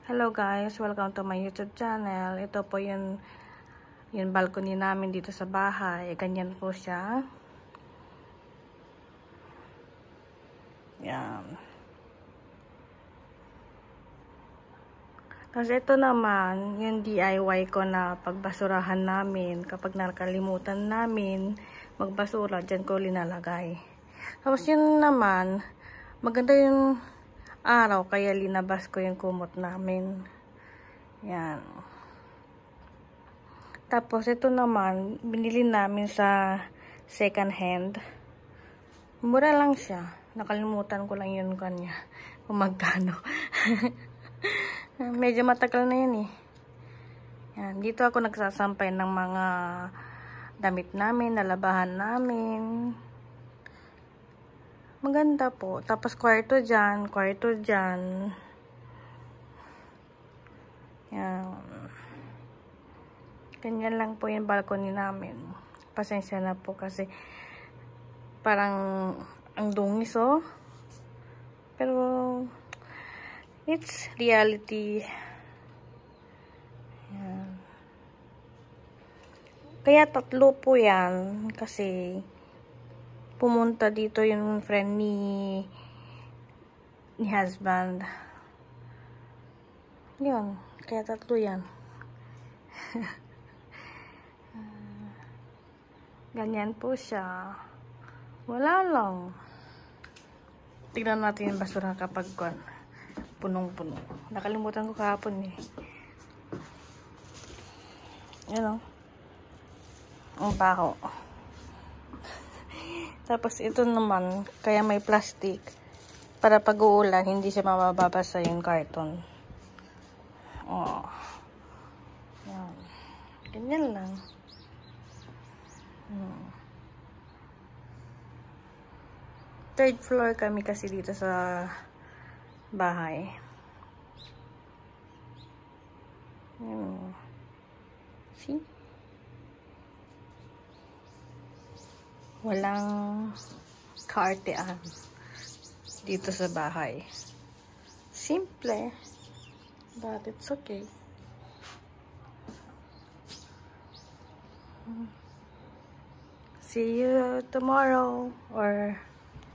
Hello guys, welcome to my YouTube channel. Ito po yung balcony namin dito sa bahay. Ganyan po siya. Yan. Tapos ito naman, yung DIY ko na pagbasurahan namin. Kapag nakalimutan namin magbasura, dyan ko linalagay. Tapos yun naman, maganda yung araw, kaya linabas ko yung kumot namin. Yan. Tapos ito naman, binili namin sa second hand. Mura lang siya. Nakalimutan ko lang yun kanya. Kung magkano. Medyo matagal na yun eh. Yan. Dito ako nagsasampay ng mga damit namin, nalabahan namin. Maganda po. Tapos kwarto dyan. Yan. Ganyan lang po yung balcony namin. Pasensya na po kasi parang ang dungis oh. Pero it's reality. Yan. Kaya tatlo po yan kasi pumunta dito yung friend ni husband. Yun. Kaya tatlo yan. Ganyan po siya. Wala lang. Tignan natin yung basura kapag punong-puno. Nakalimutan ko kahapon eh. Yan o. Ang baho. Tapos ito naman, kaya may plastic. Para pag uulan, hindi siya mababasa yung karton. Oh. Yan. Ganyan lang. Third floor kami kasi dito sa bahay. See? Walang kaartean dito sa bahay. Simple. But it's okay. See you tomorrow or